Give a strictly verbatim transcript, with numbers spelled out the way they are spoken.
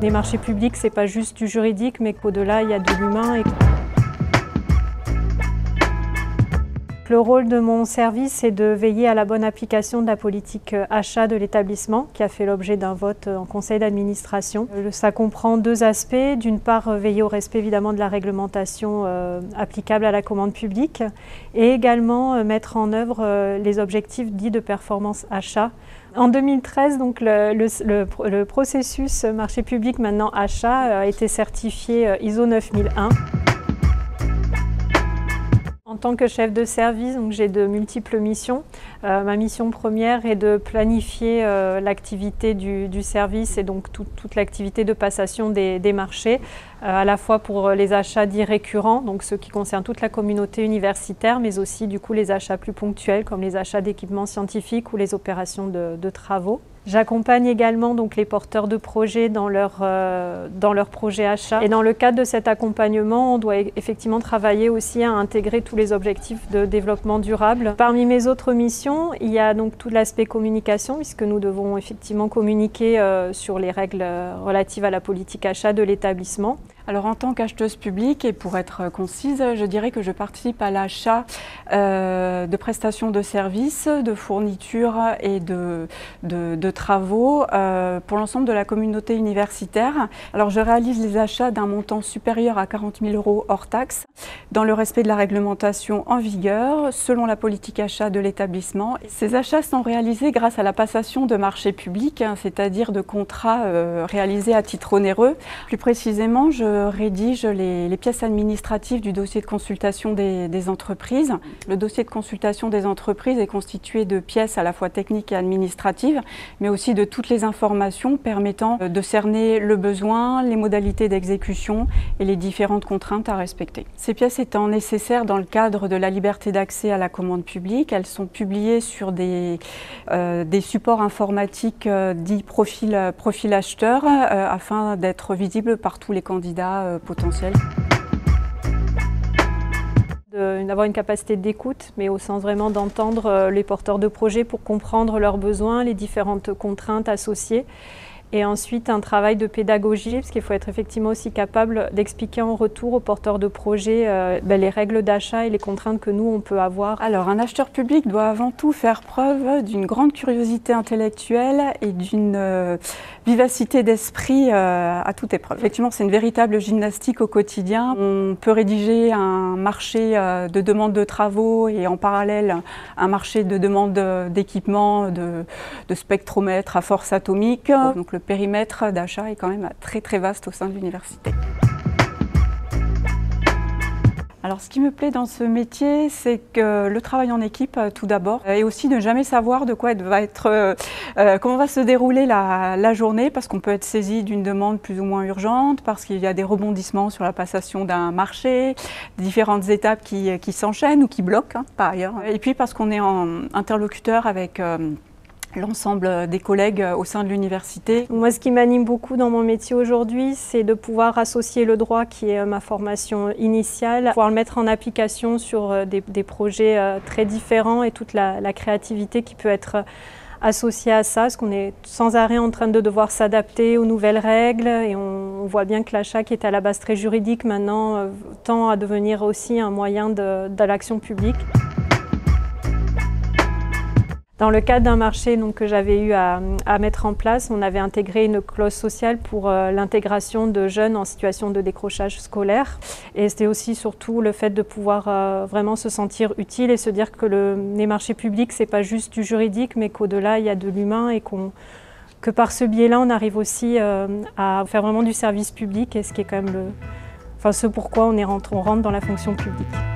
Les marchés publics, c'est pas juste du juridique, mais qu'au-delà, il y a de l'humain. Et... Le rôle de mon service, c'est de veiller à la bonne application de la politique achat de l'établissement, qui a fait l'objet d'un vote en conseil d'administration. Ça comprend deux aspects. D'une part, veiller au respect évidemment de la réglementation euh, applicable à la commande publique, et également euh, mettre en œuvre euh, les objectifs dits de performance achat. En deux mille treize, donc, le, le, le, le processus marché public, maintenant achat, a été certifié I S O neuf mille un. En tant que chef de service, j'ai de multiples missions. Euh, ma mission première est de planifier euh, l'activité du, du service et donc tout, toute l'activité de passation des, des marchés, euh, à la fois pour les achats dits récurrents, donc ceux qui concernent toute la communauté universitaire, mais aussi du coup les achats plus ponctuels comme les achats d'équipements scientifiques ou les opérations de, de travaux. J'accompagne également donc les porteurs de projets dans leur, euh, dans leur projet achat. Et dans le cadre de cet accompagnement, on doit effectivement travailler aussi à intégrer tous les objectifs de développement durable. Parmi mes autres missions, il y a donc tout l'aspect communication, puisque nous devons effectivement communiquer euh, sur les règles relatives à la politique achat de l'établissement. Alors en tant qu'acheteuse publique, et pour être concise, je dirais que je participe à l'achat euh, de prestations de services, de fournitures et de, de, de travaux euh, pour l'ensemble de la communauté universitaire. Alors je réalise les achats d'un montant supérieur à quarante mille euros hors taxes, dans le respect de la réglementation en vigueur, selon la politique achat de l'établissement. Ces achats sont réalisés grâce à la passation de marchés publics, hein, c'est-à-dire de contrats euh, réalisés à titre onéreux. Plus précisément, je rédige les, les pièces administratives du dossier de consultation des, des entreprises. Le dossier de consultation des entreprises est constitué de pièces à la fois techniques et administratives, mais aussi de toutes les informations permettant de cerner le besoin, les modalités d'exécution et les différentes contraintes à respecter. Ces pièces étant nécessaires dans le cadre de la liberté d'accès à la commande publique, elles sont publiées sur des, euh, des supports informatiques euh, dits profil, profil acheteur euh, afin d'être visibles par tous les candidats euh, potentiels. D'avoir une capacité d'écoute, mais au sens vraiment d'entendre euh, les porteurs de projets pour comprendre leurs besoins, les différentes contraintes associées. Et ensuite, un travail de pédagogie, parce qu'il faut être effectivement aussi capable d'expliquer en retour aux porteurs de projets euh, ben, les règles d'achat et les contraintes que nous, on peut avoir. Alors, un acheteur public doit avant tout faire preuve d'une grande curiosité intellectuelle et d'une euh, vivacité d'esprit euh, à toute épreuve. Effectivement, c'est une véritable gymnastique au quotidien. On peut rédiger un marché euh, de demande de travaux et en parallèle un marché de demande d'équipements, de, de spectromètres à force atomique. Donc, le périmètre d'achat est quand même très très vaste au sein de l'université. Alors ce qui me plaît dans ce métier, c'est que le travail en équipe tout d'abord, et aussi ne jamais savoir de quoi va être, euh, comment va se dérouler la, la journée, parce qu'on peut être saisi d'une demande plus ou moins urgente, parce qu'il y a des rebondissements sur la passation d'un marché, différentes étapes qui, qui s'enchaînent ou qui bloquent hein, par ailleurs, et puis parce qu'on est en interlocuteur avec euh, l'ensemble des collègues au sein de l'université. Moi, ce qui m'anime beaucoup dans mon métier aujourd'hui, c'est de pouvoir associer le droit, qui est ma formation initiale, pouvoir le mettre en application sur des, des projets très différents et toute la, la créativité qui peut être associée à ça, parce qu'on est sans arrêt en train de devoir s'adapter aux nouvelles règles et on, on voit bien que l'achat, qui est à la base très juridique, maintenant tend à devenir aussi un moyen de, de l'action publique. Dans le cadre d'un marché donc, que j'avais eu à, à mettre en place, on avait intégré une clause sociale pour euh, l'intégration de jeunes en situation de décrochage scolaire. Et c'était aussi surtout le fait de pouvoir euh, vraiment se sentir utile et se dire que le, les marchés publics, c'est pas juste du juridique, mais qu'au-delà, il y a de l'humain et qu'on, que par ce biais-là, on arrive aussi euh, à faire vraiment du service public, et ce qui est quand même le, enfin, ce pourquoi on, est rentre, on rentre dans la fonction publique.